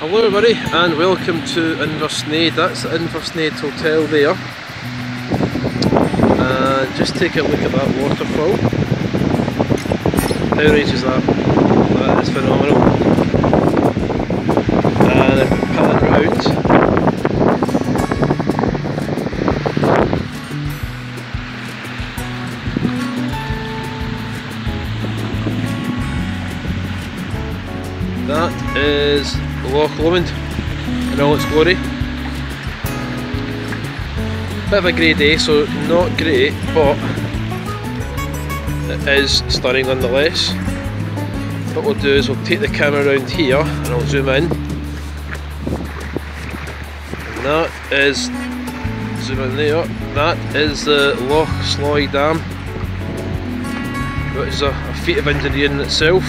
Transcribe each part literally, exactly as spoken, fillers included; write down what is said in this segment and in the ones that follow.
Hello everybody and welcome to Inversnaid. That's the Inversnaid Hotel there. And just take a look at that waterfall. How nice is that? That is phenomenal. And if we pan round, that is Loch Lomond in all its glory. Bit of a grey day, so not great, but it is stunning nonetheless. What we'll do is we'll take the camera around here and I'll zoom in. And that is, zoom in there, that is the Loch Lomond Dam, which is a, a feat of engineering in itself.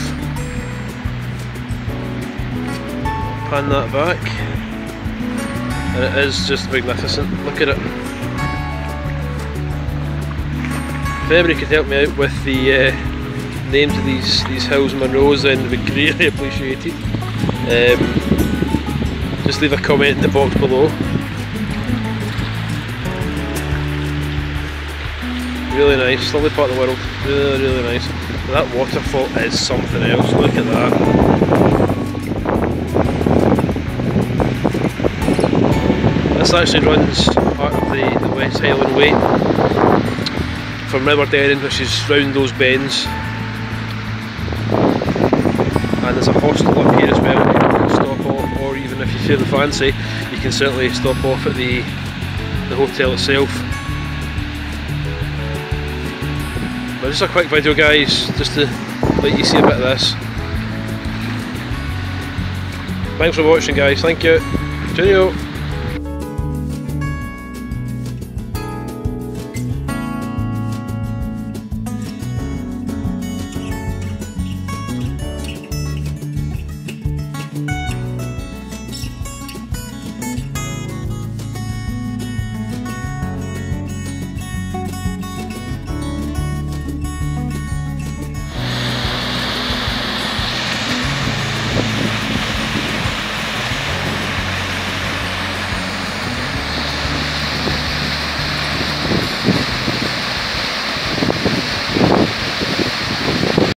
Pan that back, and it is just magnificent. Look at it. If anybody could help me out with the uh, names of these these hills and Monroes, then it would be greatly appreciated. Um, just leave a comment in the box below. Really nice, lovely part of the world. Really, really nice. That waterfall is something else. Look at that. This actually runs part of the, the West Highland Way from River Derren, which is round those bends, and there's a hostel up here as well. You can stop off, or even if you feel the fancy, you can certainly stop off at the, the hotel itself. But just a quick video guys, just to let you see a bit of this. Thanks for watching guys, thank you, cheerio.